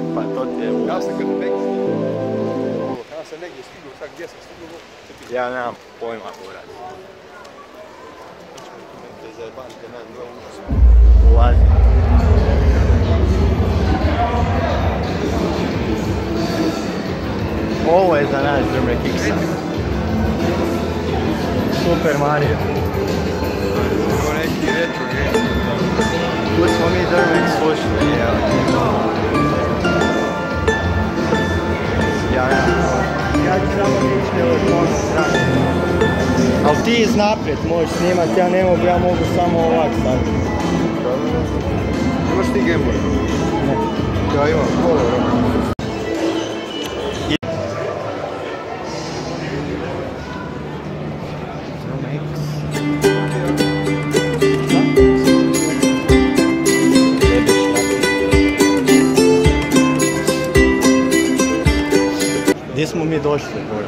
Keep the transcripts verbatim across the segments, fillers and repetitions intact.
Pa to ti je... Ja sam kad negdje stigao. Ja sam negdje stigao, sad gdje sam stigao? Ja nemam pojma, buraz. Te zajebanke, ne, dva unosa. Ulazi. Ovo je za nas Drmre Kiksa. Super Mario. Ovo neki retro game. Tu smo mi Drmre slušali, evo. Ja nemam. Ja ću samo ništa telefonom strane. Ali ti iznaprijed možeš snimat, ja ne mogu, ja mogu samo ovak sad. Imaš ti Game Boy? Ne. Ja imam, ovo je. Gdje smo mi došli, Bora?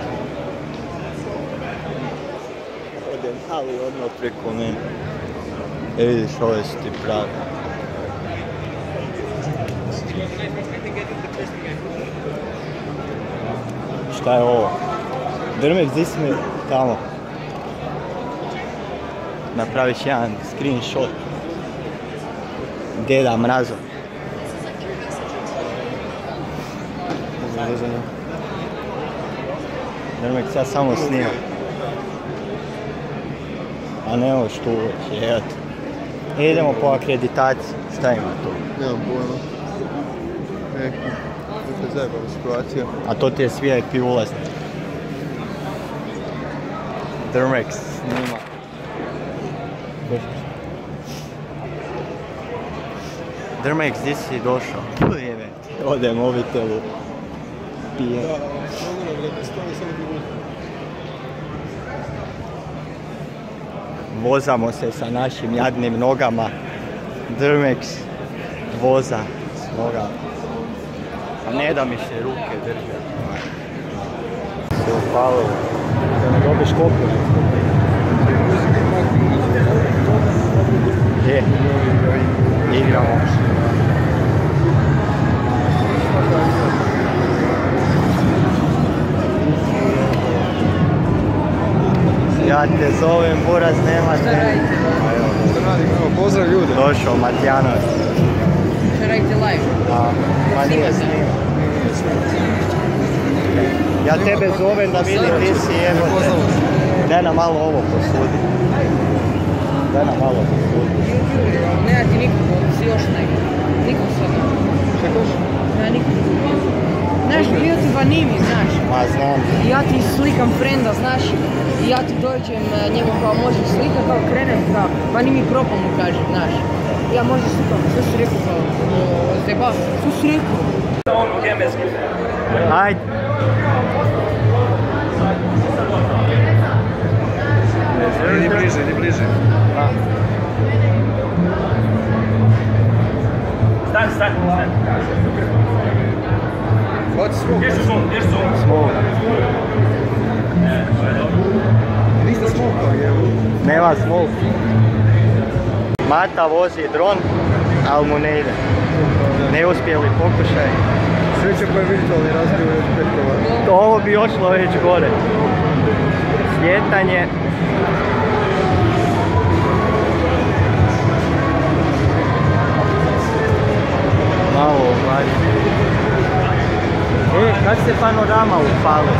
Odem ali odmah preko mene. E vidiš, ove su ti pravi. Šta je ovo? Drmek, gdje si mi tamo? Napraviš jedan screenshot. Deda Mrazo. Drmek, sad samo snimam. A ne ovo što uveć, eto. Idemo po akreditaciji. Šta ima tu? Nemam pojma. Neki, neka zajebana situacija. A to ti je V I P ulaznik. Drmek snima. Drmek, gdje si došao? Ujebe. Ode mobitelu. Pije. Da, mogu nam gledati, stoji samo bi budu. Vozamo se sa našim jadnim nogama. Drmex voza s nogama. A ne da mi se ruke drže. Se upalo. Da ne dobiš kopiju. Gdje? Igramo. Ja te zovem, Buraz, nema te. Šta radite? Šta radim? Evo, pozdrav ljude. Došao Matjanović. Šta radite live? A, ma nije snima. Ja tebe zovem da vidi ti si jebote. Daj nam malo ovo posudi. Daj nam malo posudi. Ne, ti nikogo, si još nego. Nikom sad ne. Šta koš? Ja nikom. Znaš, bio ti Vanimi, znaš. Ma znam. I ja ti slikam frenda, znaš. I ja ti dođem njemu kao možeš slikat, kao krenem kao Vanimi propao mu kažem, znaš. Ja možeš slikam, sve si rekao kao zeba, sve si rekao. Ajde. Idi bliže, idi bliže. Stani, stani, stani. Hvala smog. Gdje su zoom, gdje su zoom? Smog. Niste smog kao jevo. Nema smog. Mata vozi dron, ali mu ne ide. Neuspjeli pokušaj. Sreće koje virtualni razbiju još pet kola. To ovo bi ošlo već gore. Slijetanje. Malo uhlađi. E, kad se panorama upali?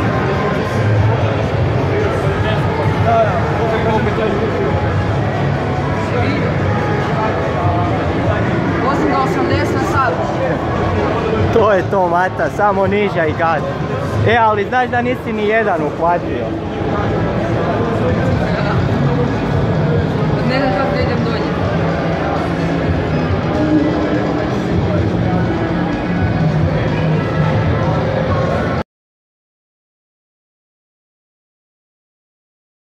Vozim do osamdeset na sat. To je to, Mata, samo niža i gaz. E, ali znaš da nisi ni jedan uhvatio.